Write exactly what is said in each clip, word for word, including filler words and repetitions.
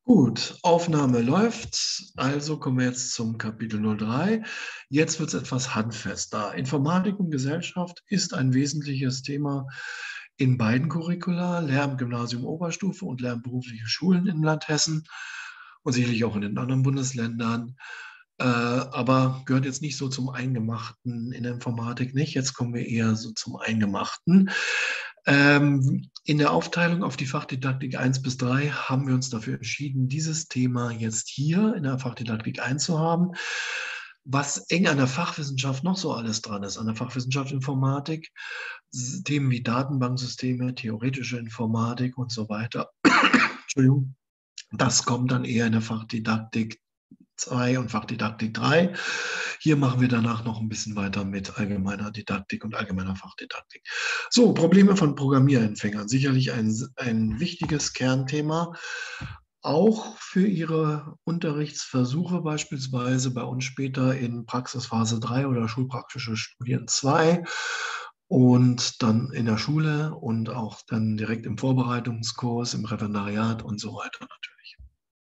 Gut, Aufnahme läuft. Also kommen wir jetzt zum Kapitel null drei. Jetzt wird es etwas handfester. Informatik und Gesellschaft ist ein wesentliches Thema in beiden Curricula, Lehramt Gymnasium Oberstufe und Lehramt berufliche Schulen im Land Hessen und sicherlich auch in den anderen Bundesländern. Äh, aber gehört jetzt nicht so zum Eingemachten in der Informatik nicht. Jetzt kommen wir eher so zum Eingemachten. Ähm, in der Aufteilung auf die Fachdidaktik eins bis drei haben wir uns dafür entschieden, dieses Thema jetzt hier in der Fachdidaktik eins zu haben. Was eng an der Fachwissenschaft noch so alles dran ist, an der Fachwissenschaft Informatik, Themen wie Datenbanksysteme, theoretische Informatik und so weiter. Entschuldigung. Das kommt dann eher in der Fachdidaktik zwei und Fachdidaktik drei. Hier machen wir danach noch ein bisschen weiter mit allgemeiner Didaktik und allgemeiner Fachdidaktik. So, Probleme von Programmierempfängern. Sicherlich ein, ein wichtiges Kernthema. Auch für Ihre Unterrichtsversuche beispielsweise bei uns später in Praxisphase drei oder schulpraktische Studien zwei und dann in der Schule und auch dann direkt im Vorbereitungskurs, im Referendariat und so weiter natürlich.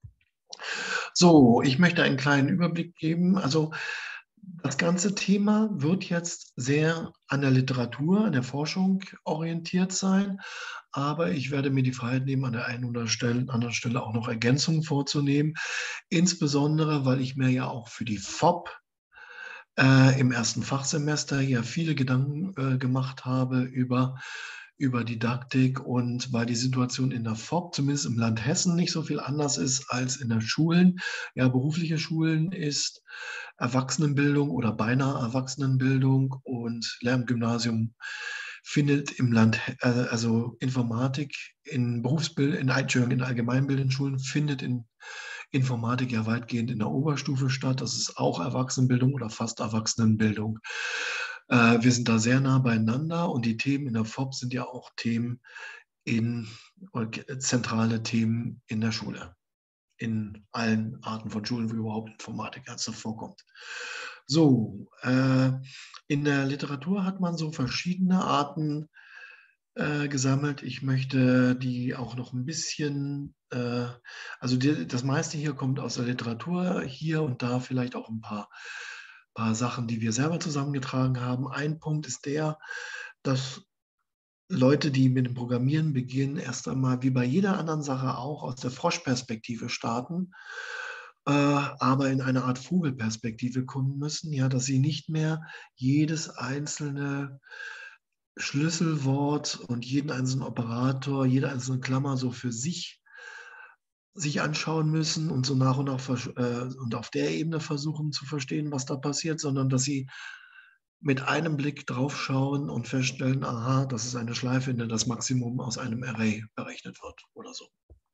So, ich möchte einen kleinen Überblick geben. Also das ganze Thema wird jetzt sehr an der Literatur, an der Forschung orientiert sein, aber ich werde mir die Freiheit nehmen, an der einen oder anderen Stelle auch noch Ergänzungen vorzunehmen, insbesondere, weil ich mir ja auch für die F O P äh, im ersten Fachsemester ja viele Gedanken äh, gemacht habe über über Didaktik und weil die Situation in der F O P, zumindest im Land Hessen, nicht so viel anders ist als in den Schulen. Ja, berufliche Schulen ist Erwachsenenbildung oder beinahe Erwachsenenbildung und Lehramtsgymnasium findet im Land, äh, also Informatik in Berufsbild, in, in allgemeinbildenden Schulen findet in Informatik ja weitgehend in der Oberstufe statt. Das ist auch Erwachsenenbildung oder fast Erwachsenenbildung. Äh, wir sind da sehr nah beieinander und die Themen in der F O P sind ja auch Themen in, zentrale Themen in der Schule, in allen Arten von Schulen, wo überhaupt Informatik ernsthaft vorkommt. So, äh, in der Literatur hat man so verschiedene Arten äh, gesammelt. Ich möchte die auch noch ein bisschen, äh, also die, das meiste hier kommt aus der Literatur, hier und da vielleicht auch ein paar, paar Sachen, die wir selber zusammengetragen haben. Ein Punkt ist der, dass Leute, die mit dem Programmieren beginnen, erst einmal wie bei jeder anderen Sache auch aus der Froschperspektive starten, äh, aber in eine Art Vogelperspektive kommen müssen, ja, dass sie nicht mehr jedes einzelne Schlüsselwort und jeden einzelnen Operator, jede einzelne Klammer so für sich sich anschauen müssen und so nach und nach äh, und auf der Ebene versuchen zu verstehen, was da passiert, sondern dass sie mit einem Blick draufschauen und feststellen, aha, das ist eine Schleife, in der das Maximum aus einem Array berechnet wird oder so.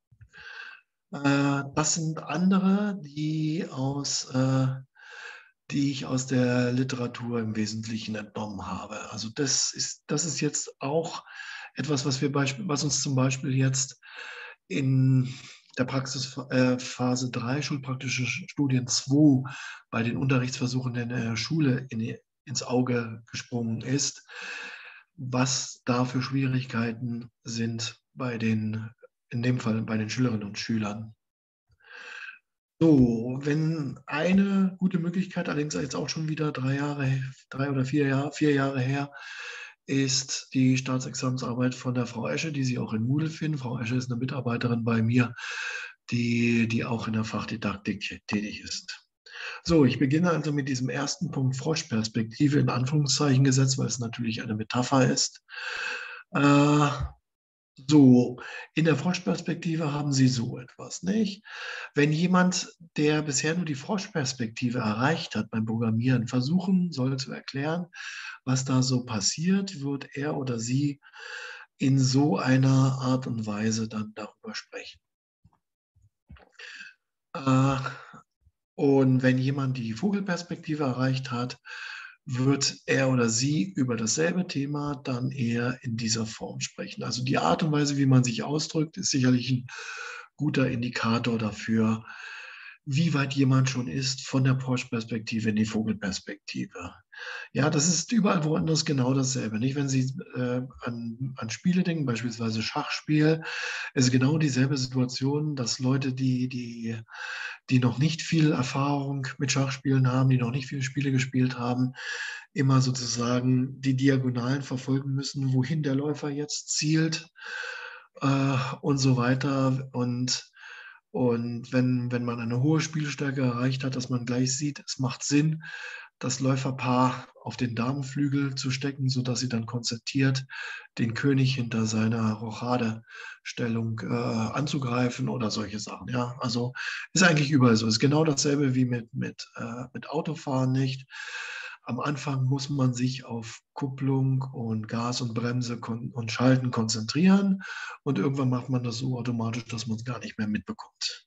Äh, das sind andere, die, aus, äh, die ich aus der Literatur im Wesentlichen entnommen habe. Also das ist, das ist jetzt auch etwas, was, wir Beispiel, was uns zum Beispiel jetzt in der Praxisphase drei, schulpraktische Studien zwei, bei den Unterrichtsversuchen in der Schule in, ins Auge gesprungen ist, was da für Schwierigkeiten sind bei den, in dem Fall bei den Schülerinnen und Schülern. So, wenn eine gute Möglichkeit, allerdings jetzt auch schon wieder drei Jahre, drei oder vier Jahre, vier Jahre her, ist die Staatsexamensarbeit von der Frau Esche, die Sie auch in Moodle finden. Frau Esche ist eine Mitarbeiterin bei mir, die, die auch in der Fachdidaktik tätig ist. So, ich beginne also mit diesem ersten Punkt Froschperspektive in Anführungszeichen gesetzt, weil es natürlich eine Metapher ist. Äh, so, in der Froschperspektive haben Sie so etwas, nicht? Wenn jemand, der bisher nur die Froschperspektive erreicht hat beim Programmieren, versuchen soll zu erklären, was da so passiert, wird er oder sie in so einer Art und Weise dann darüber sprechen. Äh, und wenn jemand die Vogelperspektive erreicht hat, wird er oder sie über dasselbe Thema dann eher in dieser Form sprechen. Also die Art und Weise, wie man sich ausdrückt, ist sicherlich ein guter Indikator dafür, wie weit jemand schon ist von der Froschperspektive in die Vogelperspektive. Ja, das ist überall woanders genau dasselbe, nicht? Wenn Sie äh, an, an Spiele denken, beispielsweise Schachspiel, ist genau dieselbe Situation, dass Leute, die, die, die noch nicht viel Erfahrung mit Schachspielen haben, die noch nicht viele Spiele gespielt haben, immer sozusagen die Diagonalen verfolgen müssen, wohin der Läufer jetzt zielt äh, und so weiter. Und, und wenn, wenn man eine hohe Spielstärke erreicht hat, dass man gleich sieht, es macht Sinn, das Läuferpaar auf den Damenflügel zu stecken, sodass sie dann konzertiert den König hinter seiner Rochadestellung äh, anzugreifen oder solche Sachen. Ja, also ist eigentlich überall so. Ist genau dasselbe wie mit, mit, äh, mit Autofahren nicht. Am Anfang muss man sich auf Kupplung und Gas und Bremse und Schalten konzentrieren und irgendwann macht man das so automatisch, dass man es gar nicht mehr mitbekommt.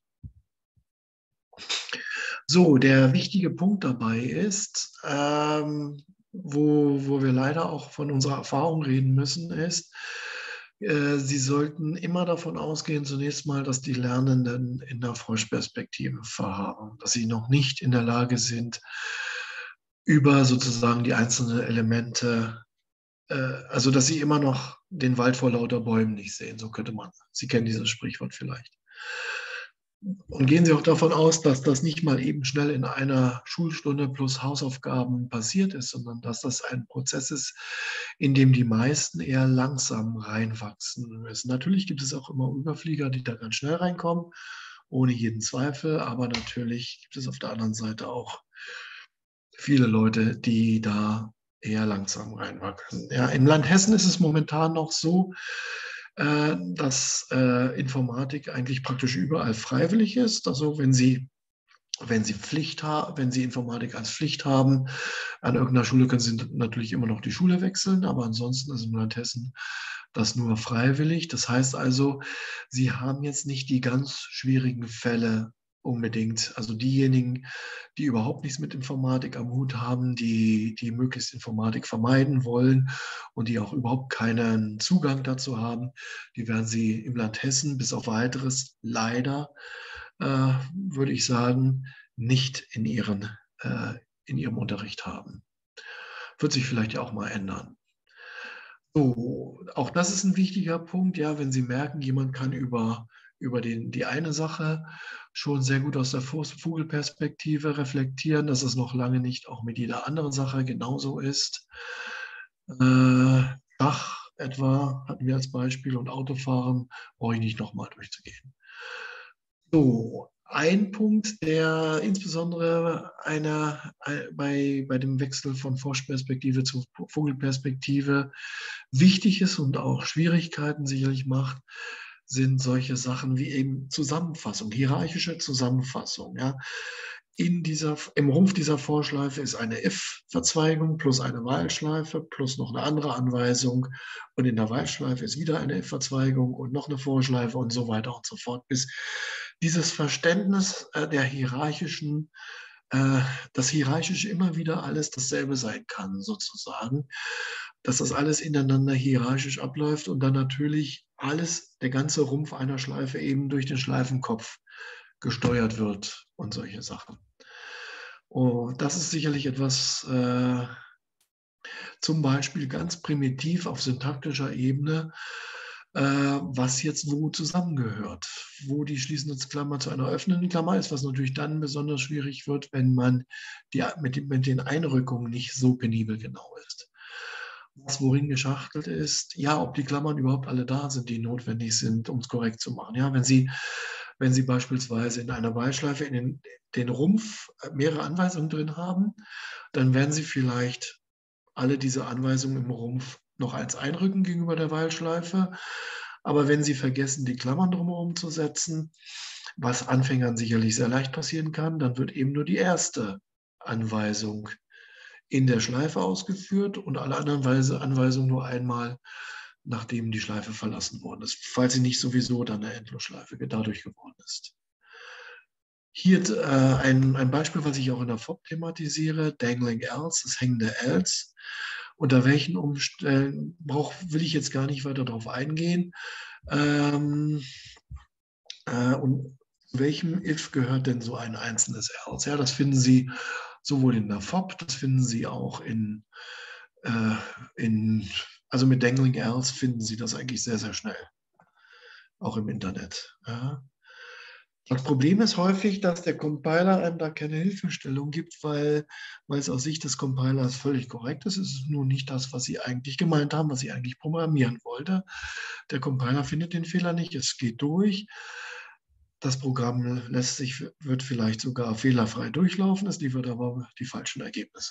So, der wichtige Punkt dabei ist, ähm, wo, wo wir leider auch von unserer Erfahrung reden müssen, ist, äh, Sie sollten immer davon ausgehen, zunächst mal, dass die Lernenden in der Froschperspektive verharren, dass sie noch nicht in der Lage sind, über sozusagen die einzelnen Elemente, äh, also dass sie immer noch den Wald vor lauter Bäumen nicht sehen, so könnte man. Sie kennen dieses Sprichwort vielleicht. Und gehen Sie auch davon aus, dass das nicht mal eben schnell in einer Schulstunde plus Hausaufgaben passiert ist, sondern dass das ein Prozess ist, in dem die meisten eher langsam reinwachsen müssen. Natürlich gibt es auch immer Überflieger, die da ganz schnell reinkommen, ohne jeden Zweifel, aber natürlich gibt es auf der anderen Seite auch viele Leute, die da eher langsam reinwachsen. Ja, im Land Hessen ist es momentan noch so, äh, dass äh, Informatik eigentlich praktisch überall freiwillig ist. Also wenn Sie, wenn Sie Pflicht haben, wenn Sie Informatik als Pflicht haben, an irgendeiner Schule können Sie natürlich immer noch die Schule wechseln, aber ansonsten ist im Land Hessen das nur freiwillig. Das heißt also, Sie haben jetzt nicht die ganz schwierigen Fälle unbedingt. Also diejenigen, die überhaupt nichts mit Informatik am Hut haben, die, die möglichst Informatik vermeiden wollen und die auch überhaupt keinen Zugang dazu haben, die werden Sie im Land Hessen bis auf weiteres leider, äh, würde ich sagen, nicht in, ihren, äh, in ihrem Unterricht haben. Wird sich vielleicht ja auch mal ändern. So, auch das ist ein wichtiger Punkt, ja, wenn Sie merken, jemand kann über, über den, die eine Sache schon sehr gut aus der Vogelperspektive reflektieren, dass es noch lange nicht auch mit jeder anderen Sache genauso ist. Äh, Schach etwa hatten wir als Beispiel und Autofahren brauche ich nicht nochmal durchzugehen. So, ein Punkt, der insbesondere einer, bei, bei dem Wechsel von Froschperspektive zu Vogelperspektive wichtig ist und auch Schwierigkeiten sicherlich macht, sind solche Sachen wie eben Zusammenfassung, hierarchische Zusammenfassung. Ja. In dieser, im Rumpf dieser Vorschleife ist eine if-Verzweigung plus eine While-Schleife plus noch eine andere Anweisung. Und in der While-Schleife ist wieder eine if-Verzweigung und noch eine Vorschleife und so weiter und so fort, bis dieses Verständnis äh, der hierarchischen, äh, dass hierarchisch immer wieder alles dasselbe sein kann, sozusagen, dass das alles ineinander hierarchisch abläuft und dann natürlich alles, der ganze Rumpf einer Schleife eben durch den Schleifenkopf gesteuert wird und solche Sachen. Oh, das ist sicherlich etwas, äh, zum Beispiel ganz primitiv auf syntaktischer Ebene, äh, was jetzt wo zusammengehört, wo die schließende Klammer zu einer öffnenden Klammer ist, was natürlich dann besonders schwierig wird, wenn man die, mit, mit den Einrückungen nicht so penibel genau ist. Was worin geschachtelt ist, ja, ob die Klammern überhaupt alle da sind, die notwendig sind, um es korrekt zu machen. Ja, wenn Sie, wenn Sie beispielsweise in einer While-Schleife in den, den Rumpf mehrere Anweisungen drin haben, dann werden Sie vielleicht alle diese Anweisungen im Rumpf noch als einrücken gegenüber der While-Schleife. Aber wenn Sie vergessen, die Klammern drumherum zu setzen, was Anfängern sicherlich sehr leicht passieren kann, dann wird eben nur die erste Anweisung in der Schleife ausgeführt und alle anderen Anweisungen nur einmal, nachdem die Schleife verlassen worden ist, falls sie nicht sowieso dann eine Endlosschleife dadurch geworden ist. Hier äh, ein, ein Beispiel, was ich auch in der F O P thematisiere, Dangling Else, das hängende Else. Unter welchen Umständen brauch, will ich jetzt gar nicht weiter darauf eingehen. Ähm, äh, und Zu welchem if gehört denn so ein einzelnes else? Ja, das finden Sie sowohl in der F O P, das finden Sie auch in, äh, in also mit Dangling else finden Sie das eigentlich sehr, sehr schnell, auch im Internet. Ja. Das Problem ist häufig, dass der Compiler einem da keine Hilfestellung gibt, weil, weil es aus Sicht des Compilers völlig korrekt ist. Es ist nur nicht das, was Sie eigentlich gemeint haben, was Sie eigentlich programmieren wollte. Der Compiler findet den Fehler nicht, es geht durch. Das Programm lässt sich, wird vielleicht sogar fehlerfrei durchlaufen, es liefert aber die falschen Ergebnisse.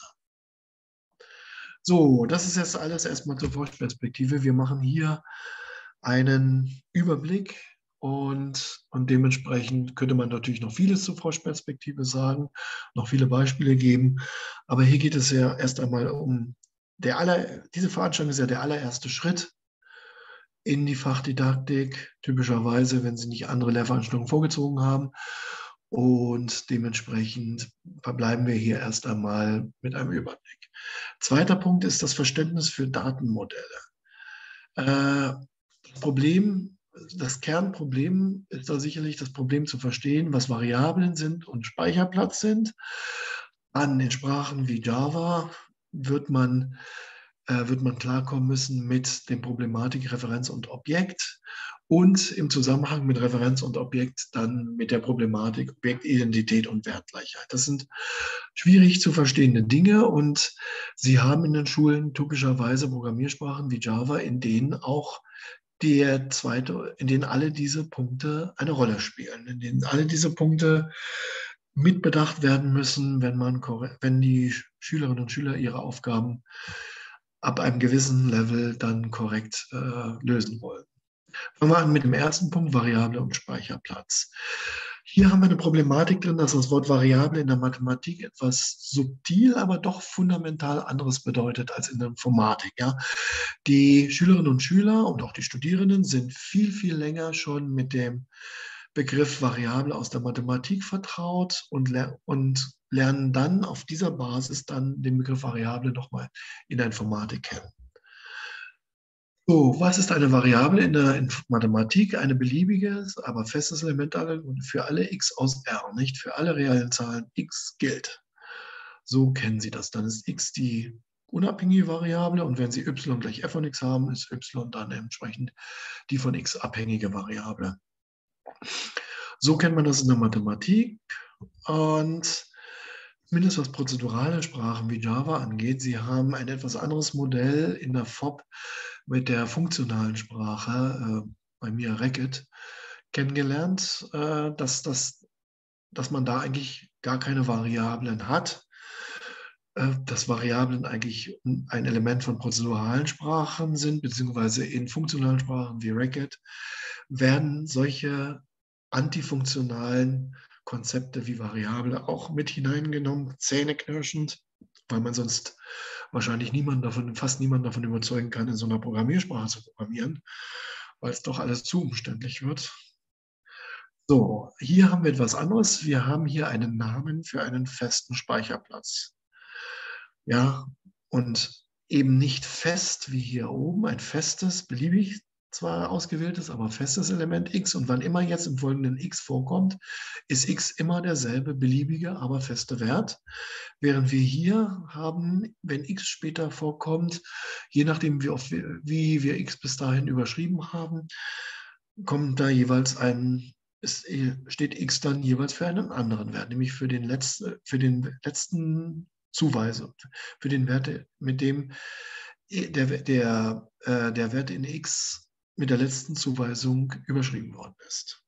So, das ist jetzt alles erstmal zur Forschperspektive. Wir machen hier einen Überblick und, und dementsprechend könnte man natürlich noch vieles zur Forschperspektive sagen, noch viele Beispiele geben. Aber hier geht es ja erst einmal um, der aller, diese Veranstaltung ist ja der allererste Schritt in die Fachdidaktik, typischerweise, wenn Sie nicht andere Lehrveranstaltungen vorgezogen haben. Und dementsprechend verbleiben wir hier erst einmal mit einem Überblick. Zweiter Punkt ist das Verständnis für Datenmodelle. Äh, das Problem, das Kernproblem ist da sicherlich das Problem zu verstehen, was Variablen sind und Speicherplatz sind. An den Sprachen wie Java wird man wird man klarkommen müssen mit den Problematik Referenz und Objekt und im Zusammenhang mit Referenz und Objekt dann mit der Problematik Objektidentität und Wertgleichheit. Das sind schwierig zu verstehende Dinge und Sie haben in den Schulen typischerweise Programmiersprachen wie Java, in denen auch der zweite, in denen alle diese Punkte eine Rolle spielen, in denen alle diese Punkte mitbedacht werden müssen, wenn man, wenn die Schülerinnen und Schüler ihre Aufgaben ab einem gewissen Level dann korrekt äh, lösen wollen. Fangen wir an mit dem ersten Punkt, Variable und Speicherplatz. Hier haben wir eine Problematik drin, dass das Wort Variable in der Mathematik etwas subtil, aber doch fundamental anderes bedeutet als in der Informatik. Ja. Die Schülerinnen und Schüler und auch die Studierenden sind viel, viel länger schon mit dem Begriff Variable aus der Mathematik vertraut und, ler und lernen dann auf dieser Basis dann den Begriff Variable nochmal in der Informatik kennen. So, was ist eine Variable in der Mathematik? Eine beliebiges, aber festes Element für alle x aus R, nicht für alle realen Zahlen x gilt. So kennen Sie das. Dann ist x die unabhängige Variable und wenn Sie y gleich f von x haben, ist y dann entsprechend die von x abhängige Variable. So kennt man das in der Mathematik und zumindest was prozedurale Sprachen wie Java angeht, sie haben ein etwas anderes Modell in der F O P mit der funktionalen Sprache, äh, bei mir Racket, kennengelernt, äh, dass, das, dass man da eigentlich gar keine Variablen hat, äh, dass Variablen eigentlich ein Element von prozeduralen Sprachen sind, beziehungsweise in funktionalen Sprachen wie Racket werden solche antifunktionalen Konzepte wie Variable auch mit hineingenommen, zähneknirschend, weil man sonst wahrscheinlich niemand davon, fast niemand davon überzeugen kann, in so einer Programmiersprache zu programmieren, weil es doch alles zu umständlich wird. So, hier haben wir etwas anderes. Wir haben hier einen Namen für einen festen Speicherplatz. Ja, und eben nicht fest wie hier oben, ein festes, beliebig zwar ausgewähltes, aber festes Element x. Und wann immer jetzt im Folgenden x vorkommt, ist x immer derselbe beliebige, aber feste Wert. Während wir hier haben, wenn x später vorkommt, je nachdem wie, oft wir, wie wir x bis dahin überschrieben haben, kommt da jeweils ein, ist, steht x dann jeweils für einen anderen Wert, nämlich für den letzten, für den letzten Zuweisung, für den Wert, mit dem der, der, äh, der Wert in x mit der letzten Zuweisung überschrieben worden ist.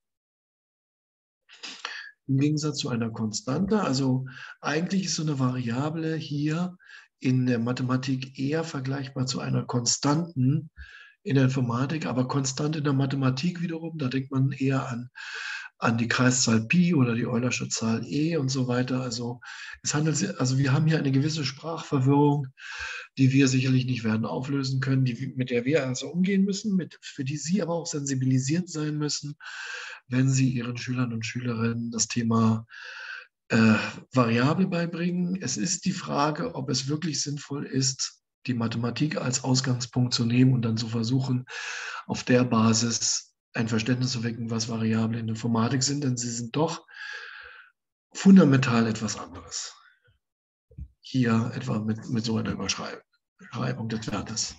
Im Gegensatz zu einer Konstante, also eigentlich ist so eine Variable hier in der Mathematik eher vergleichbar zu einer Konstanten in der Informatik, aber konstant in der Mathematik wiederum, da denkt man eher an, an die Kreiszahl Pi oder die Eulersche Zahl E und so weiter. Also es handelt sich, also wir haben hier eine gewisse Sprachverwirrung, die wir sicherlich nicht werden auflösen können, die, mit der wir also umgehen müssen, mit, für die Sie aber auch sensibilisiert sein müssen, wenn Sie Ihren Schülern und Schülerinnen das Thema äh, Variable beibringen. Es ist die Frage, ob es wirklich sinnvoll ist, die Mathematik als Ausgangspunkt zu nehmen und dann zu versuchen, auf der Basis ein Verständnis zu wecken, was Variablen in der Informatik sind, denn sie sind doch fundamental etwas anderes. Hier etwa mit, mit so einer Überschreibung des Wertes.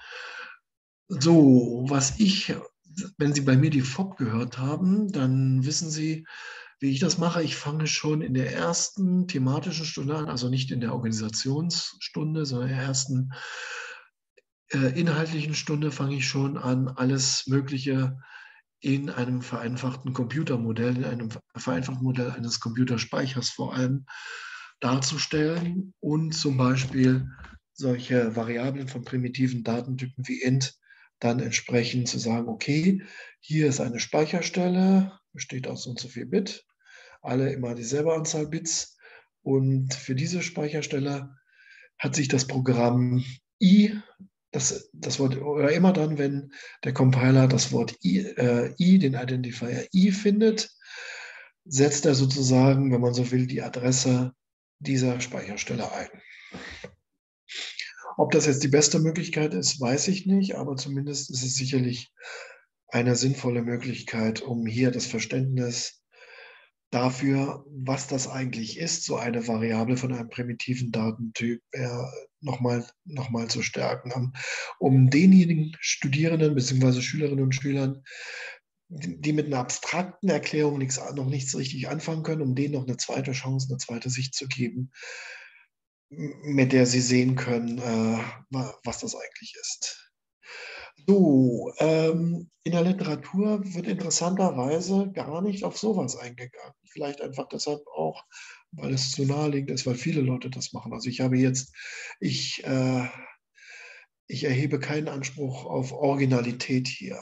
So, was ich, wenn Sie bei mir die F O P gehört haben, dann wissen Sie, wie ich das mache. Ich fange schon in der ersten thematischen Stunde an, also nicht in der Organisationsstunde, sondern in der ersten äh, inhaltlichen Stunde fange ich schon an, alles Mögliche in einem vereinfachten Computermodell, in einem vereinfachten Modell eines Computerspeichers vor allem darzustellen und zum Beispiel solche Variablen von primitiven Datentypen wie int dann entsprechend zu sagen, okay, hier ist eine Speicherstelle, besteht aus so und so viel Bit, alle immer dieselbe Anzahl Bits und für diese Speicherstelle hat sich das Programm i, das, das Wort, oder immer dann, wenn der Compiler das Wort i, äh, i, den Identifier i findet, setzt er sozusagen, wenn man so will, die Adresse dieser Speicherstelle ein. Ob das jetzt die beste Möglichkeit ist, weiß ich nicht, aber zumindest ist es sicherlich eine sinnvolle Möglichkeit, um hier das Verständnis dafür, was das eigentlich ist, so eine Variable von einem primitiven Datentyp, äh, nochmal noch mal zu stärken, um denjenigen Studierenden bzw. Schülerinnen und Schülern, die mit einer abstrakten Erklärung nichts, noch nichts richtig anfangen können, um denen noch eine zweite Chance, eine zweite Sicht zu geben, mit der sie sehen können, äh, was das eigentlich ist. So, ähm, in der Literatur wird interessanterweise gar nicht auf sowas eingegangen. Vielleicht einfach deshalb auch, weil es zu naheliegend ist, weil viele Leute das machen. Also ich habe jetzt, ich, äh, ich erhebe keinen Anspruch auf Originalität hier,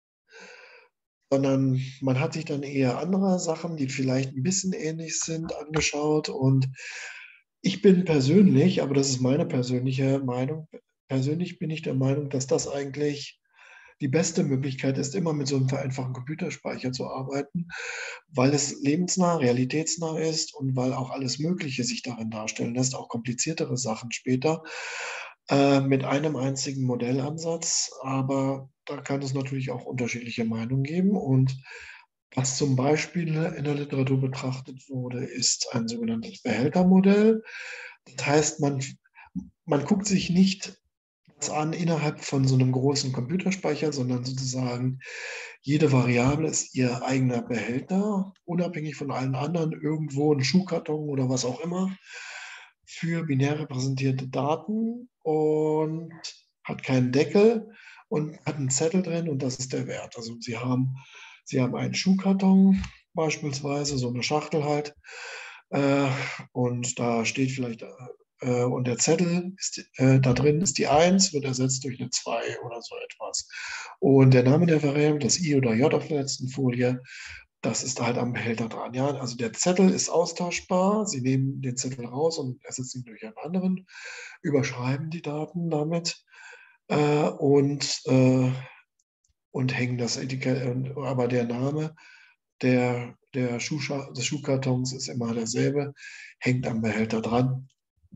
sondern man hat sich dann eher andere Sachen, die vielleicht ein bisschen ähnlich sind, angeschaut. Und ich bin persönlich, aber das ist meine persönliche Meinung, persönlich bin ich der Meinung, dass das eigentlich die beste Möglichkeit ist, immer mit so einem vereinfachten Computerspeicher zu arbeiten, weil es lebensnah, realitätsnah ist und weil auch alles Mögliche sich darin darstellen lässt, auch kompliziertere Sachen später, äh, mit einem einzigen Modellansatz. Aber da kann es natürlich auch unterschiedliche Meinungen geben. Und was zum Beispiel in der Literatur betrachtet wurde, ist ein sogenanntes Behältermodell. Das heißt, man, man guckt sich nicht an innerhalb von so einem großen Computerspeicher, sondern sozusagen jede Variable ist ihr eigener Behälter, unabhängig von allen anderen, irgendwo ein Schuhkarton oder was auch immer, für binär repräsentierte Daten und hat keinen Deckel und hat einen Zettel drin und das ist der Wert. Also Sie haben, Sie haben einen Schuhkarton beispielsweise, so eine Schachtel halt, äh, und da steht vielleicht äh, und der Zettel ist, äh, da drin ist die eins, wird ersetzt durch eine zwei oder so etwas. Und der Name der Variable, das I oder J auf der letzten Folie, das ist halt am Behälter dran. Ja? Also der Zettel ist austauschbar. Sie nehmen den Zettel raus und ersetzen ihn durch einen anderen, überschreiben die Daten damit äh, und, äh, und hängen das Etikett. Aber der Name der, der Schuhscha des Schuhkartons ist immer derselbe, hängt am Behälter dran.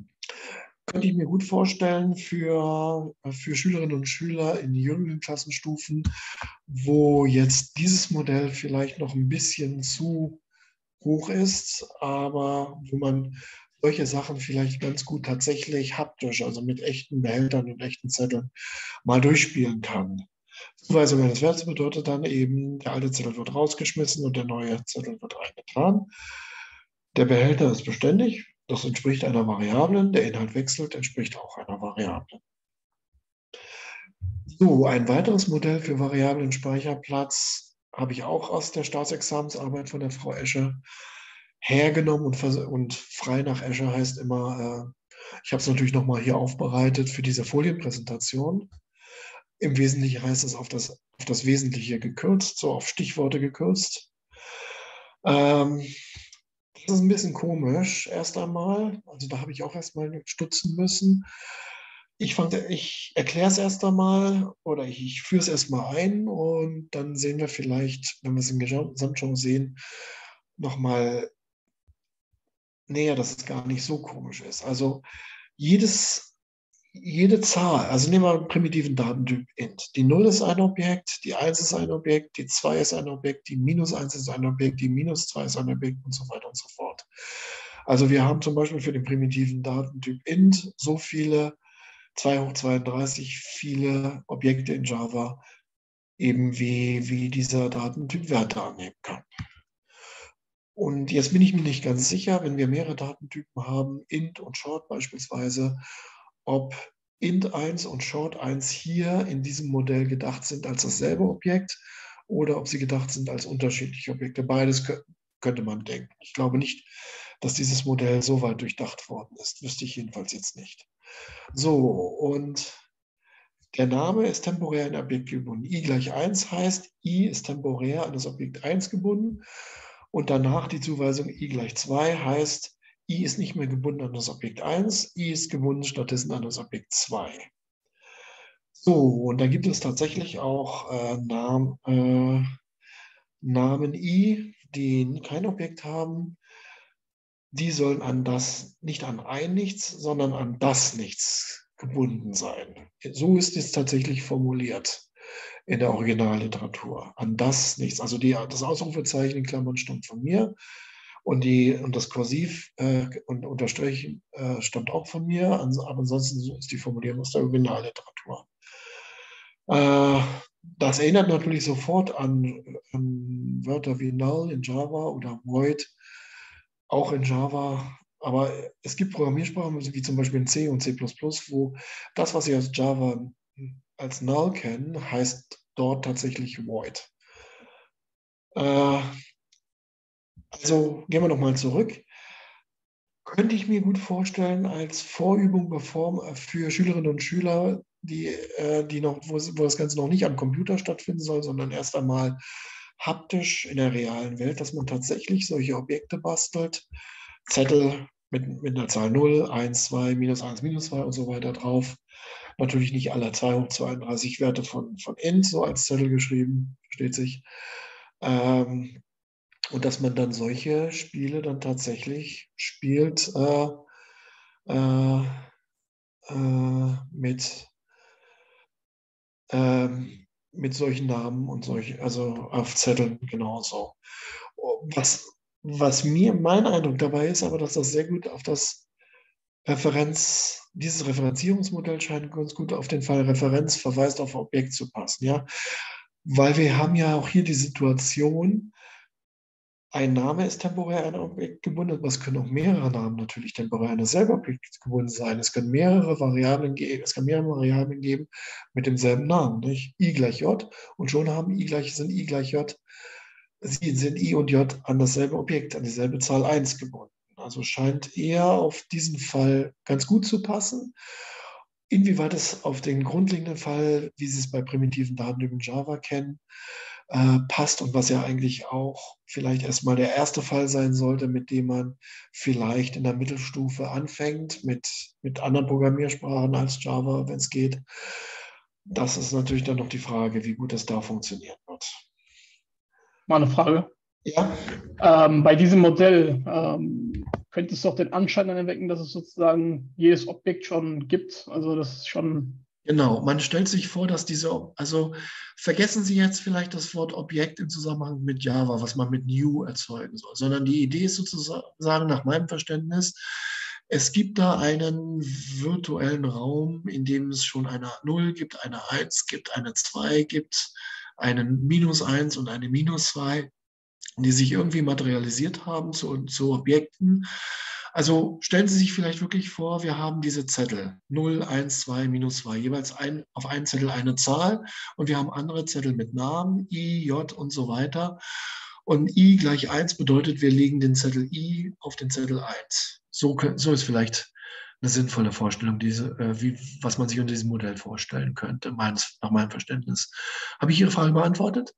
Könnte ich mir gut vorstellen für, für Schülerinnen und Schüler in jüngeren Klassenstufen, wo jetzt dieses Modell vielleicht noch ein bisschen zu hoch ist, aber wo man solche Sachen vielleicht ganz gut tatsächlich haptisch, also mit echten Behältern und echten Zetteln, mal durchspielen kann. Zuweisung eines Wertes bedeutet dann eben, der alte Zettel wird rausgeschmissen und der neue Zettel wird reingetan. Der Behälter ist beständig, das entspricht einer Variable, der Inhalt wechselt, entspricht auch einer Variable. So, ein weiteres Modell für variablen Speicherplatz habe ich auch aus der Staatsexamensarbeit von der Frau Escher hergenommen und, und frei nach Escher heißt immer, äh, ich habe es natürlich nochmal hier aufbereitet für diese Folienpräsentation. Im Wesentlichen heißt es auf das, auf das Wesentliche gekürzt, so auf Stichworte gekürzt. Ähm, das ist ein bisschen komisch erst einmal. Also da habe ich auch erstmal stutzen müssen. Ich, ich erkläre es erst einmal oder ich, ich führe es erstmal ein und dann sehen wir vielleicht, wenn wir es im Gesamtschau sehen, nochmal näher, dass es gar nicht so komisch ist. Also jedes, jede Zahl, also nehmen wir einen primitiven Datentyp int. Die null ist ein Objekt, die eins ist ein Objekt, die zwei ist ein Objekt, die minus eins ist ein Objekt, die minus zwei ist ein Objekt und so weiter und so fort. Also wir haben zum Beispiel für den primitiven Datentyp int so viele, zwei hoch zweiunddreißig, viele Objekte in Java, eben wie, wie dieser Datentyp Werte annehmen kann. Und jetzt bin ich mir nicht ganz sicher, wenn wir mehrere Datentypen haben, int und short beispielsweise, ob int eins und short eins hier in diesem Modell gedacht sind als dasselbe Objekt oder ob sie gedacht sind als unterschiedliche Objekte. Beides könnte man denken. Ich glaube nicht, dass dieses Modell so weit durchdacht worden ist. Wüsste ich jedenfalls jetzt nicht. So, und der Name ist temporär in ein Objekt gebunden. I gleich eins heißt, I ist temporär an das Objekt eins gebunden. Und danach die Zuweisung I gleich zwei heißt, I ist nicht mehr gebunden an das Objekt eins, I ist gebunden stattdessen an das Objekt zwei. So, und da gibt es tatsächlich auch äh, Namen, äh, Namen I, die kein Objekt haben. Die sollen an das, nicht an ein Nichts, sondern an das Nichts gebunden sein. So ist es tatsächlich formuliert in der Originalliteratur. An das Nichts. Also die, das Ausrufezeichen in Klammern stammt von mir. Und, die, und das Kursiv äh, und Unterstrichen äh, stammt auch von mir, aber ansonsten ist die Formulierung aus der Originalliteratur. Äh, das erinnert natürlich sofort an, an Wörter wie null in Java oder void, auch in Java. Aber es gibt Programmiersprachen wie zum Beispiel in C und C plus plus, wo das, was Sie aus Java als null kennen, heißt dort tatsächlich void. Äh, Also gehen wir nochmal zurück. Könnte ich mir gut vorstellen, als Vorübung für Schülerinnen und Schüler, die, die noch, wo, wo das Ganze noch nicht am Computer stattfinden soll, sondern erst einmal haptisch in der realen Welt, dass man tatsächlich solche Objekte bastelt, Zettel mit, mit einer Zahl null, eins, zwei, minus eins, minus zwei und so weiter drauf. Natürlich nicht alle zwei hoch zweiunddreißig Werte von, von int so als Zettel geschrieben, versteht sich. Ähm, Und dass man dann solche Spiele dann tatsächlich spielt äh, äh, äh, mit, ähm, mit solchen Namen und solche, also auf Zetteln genauso. Was, was mir mein Eindruck dabei ist, aber dass das sehr gut auf das Referenz, dieses Referenzierungsmodell scheint ganz gut auf den Fall Referenz verweist auf Objekt zu passen, ja. Weil wir haben ja auch hier die Situation, ein Name ist temporär an ein Objekt gebunden, aber es können auch mehrere Namen natürlich temporär an dasselbe Objekt gebunden sein. Es können mehrere Variablen geben, es kann mehrere Variablen geben mit demselben Namen, nicht? I gleich J und schon haben I gleich, sind I gleich J, sie sind I und J an dasselbe Objekt, an dieselbe Zahl eins gebunden. Also scheint eher auf diesen Fall ganz gut zu passen. Inwieweit es auf den grundlegenden Fall, wie Sie es bei primitiven Datentypen Java kennen, äh, passt und was ja eigentlich auch vielleicht erstmal der erste Fall sein sollte, mit dem man vielleicht in der Mittelstufe anfängt, mit, mit anderen Programmiersprachen als Java, wenn es geht. Das ist natürlich dann noch die Frage, wie gut es da funktionieren wird. Mal eine Frage. Ja. Ähm, bei diesem Modell ähm, könnte es doch den Anschein erwecken, dass es sozusagen jedes Objekt schon gibt. Also das ist schon. Genau, man stellt sich vor, dass diese, also vergessen Sie jetzt vielleicht das Wort Objekt im Zusammenhang mit Java, was man mit New erzeugen soll, sondern die Idee ist sozusagen nach meinem Verständnis, es gibt da einen virtuellen Raum, in dem es schon eine null gibt, eine eins gibt, eine zwei gibt, einen Minus eins und eine Minus zwei, die sich irgendwie materialisiert haben zu, zu Objekten. Also stellen Sie sich vielleicht wirklich vor, wir haben diese Zettel null, eins, zwei, minus zwei, jeweils ein, auf einen Zettel eine Zahl und wir haben andere Zettel mit Namen, I, J und so weiter. Und I gleich eins bedeutet, wir legen den Zettel I auf den Zettel eins. So, so ist vielleicht eine sinnvolle Vorstellung, diese, äh, wie, was man sich unter diesem Modell vorstellen könnte, meines, nach meinem Verständnis. Habe ich Ihre Frage beantwortet?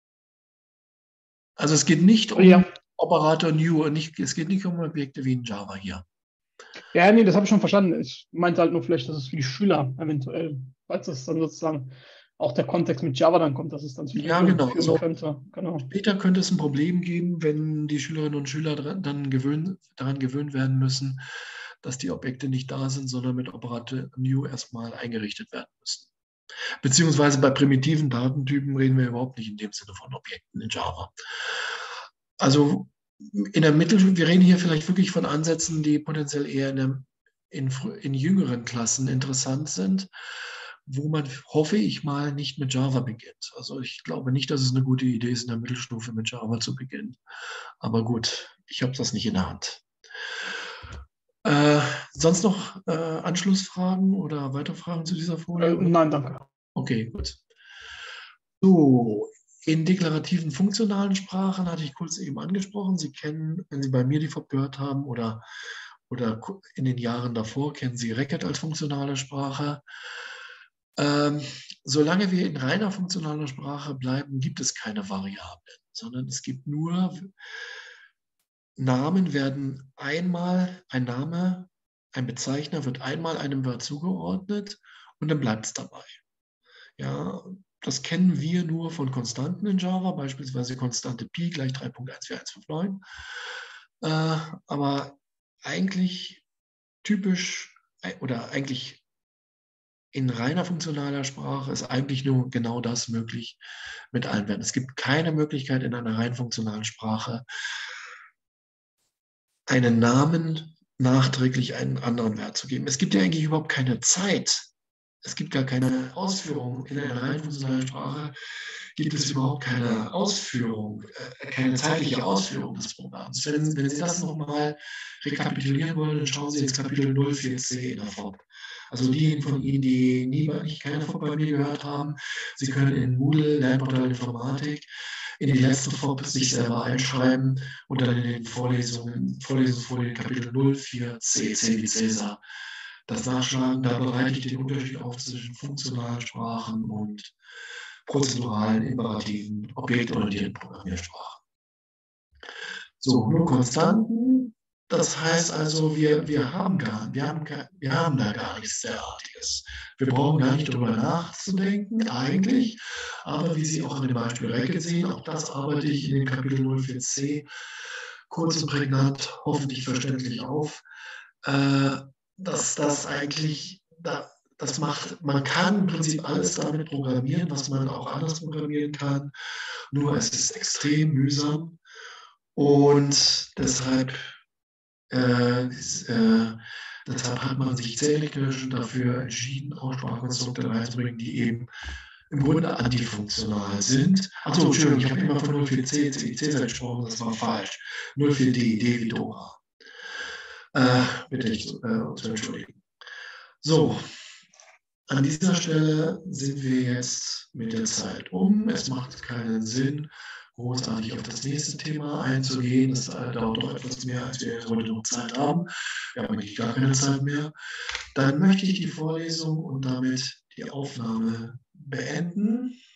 Also es geht nicht um Ja. Operator New, nicht, es geht nicht um Objekte wie in Java hier. Ja, nee, das habe ich schon verstanden. Ich meinte halt nur vielleicht, dass es für die Schüler eventuell, falls es dann sozusagen auch der Kontext mit Java dann kommt, dass es dann zu Ja, Entwicklung genau. führen So, könnte. Genau. später könnte es ein Problem geben, wenn die Schülerinnen und Schüler dran, dann gewöhnt, daran gewöhnt werden müssen, dass die Objekte nicht da sind, sondern mit Operator New erstmal eingerichtet werden müssen. Beziehungsweise bei primitiven Datentypen reden wir überhaupt nicht in dem Sinne von Objekten in Java. Also in der Mittel, wir reden hier vielleicht wirklich von Ansätzen, die potenziell eher in, der, in, in jüngeren Klassen interessant sind, wo man, hoffe ich mal, nicht mit Java beginnt. Also ich glaube nicht, dass es eine gute Idee ist, in der Mittelstufe mit Java zu beginnen. Aber gut, ich habe das nicht in der Hand. Äh, sonst noch äh, Anschlussfragen oder weitere Fragen zu dieser Folie? Äh, nein, danke. Okay, gut. So, in deklarativen funktionalen Sprachen hatte ich kurz eben angesprochen. Sie kennen, wenn Sie bei mir die V gehört haben oder, oder in den Jahren davor, kennen Sie Racket als funktionale Sprache. Ähm, solange wir in reiner funktionaler Sprache bleiben, gibt es keine Variablen, sondern es gibt nur Namen werden einmal, ein Name, ein Bezeichner wird einmal einem Wert zugeordnet und dann bleibt es dabei. Ja, das kennen wir nur von Konstanten in Java, beispielsweise Konstante Pi gleich drei Punkt eins vier eins fünf neun. Äh, aber eigentlich typisch oder eigentlich in reiner funktionaler Sprache ist eigentlich nur genau das möglich mit allen Werten. Es gibt keine Möglichkeit in einer rein funktionalen Sprache, einen Namen nachträglich einen anderen Wert zu geben. Es gibt ja eigentlich überhaupt keine Zeit. Es gibt gar keine Ausführung. In einer rein funktionalen Sprache gibt es überhaupt keine Ausführung, äh, keine zeitliche Ausführung des Programms. Wenn, wenn Sie das nochmal rekapitulieren wollen, dann schauen Sie ins Kapitel null vier c in der F O P. Also diejenigen von Ihnen, die nie, nicht keine F O P bei mir gehört haben, Sie können in Moodle, Lernportal Informatik, in die letzte F O P sich selber einschreiben und dann in den Vorlesungen, Vorlesungsfolien Kapitel null vier c, C wie Cäsar, das nachschlagen. Da bereite ich den Unterschied auf zwischen funktionalen Sprachen und prozeduralen, imperativen, objektorientierten Programmiersprachen. So, nur Konstanten. Das heißt also, wir, wir, haben gar, wir, haben, wir haben da gar nichts derartiges. Wir brauchen gar nicht darüber nachzudenken, eigentlich. Aber wie Sie auch in dem Beispiel Racket sehen, auch das arbeite ich in dem Kapitel null vier c kurz und prägnant, hoffentlich verständlich auf, äh, dass das eigentlich, da, das macht, man kann im Prinzip alles damit programmieren, was man auch anders programmieren kann. Nur es ist extrem mühsam und deshalb Äh, ist, äh, deshalb hat man sich zähneknirschend dafür entschieden, Aussprachekonstrukte reinzubringen, die eben im Grunde antifunktional sind. Achso, Entschuldigung, ich habe immer von null vier c, C I C gesprochen, das war falsch. null vier d, D wie Dora. Äh, bitte ich äh, zu entschuldigen. So, an dieser Stelle sind wir jetzt mit der Zeit um. Es macht keinen Sinn, großartig auf das nächste Thema einzugehen. Das äh, dauert doch etwas mehr, als wir heute noch Zeit haben. Wir haben eigentlich gar keine Zeit mehr. Dann möchte ich die Vorlesung und damit die Aufnahme beenden.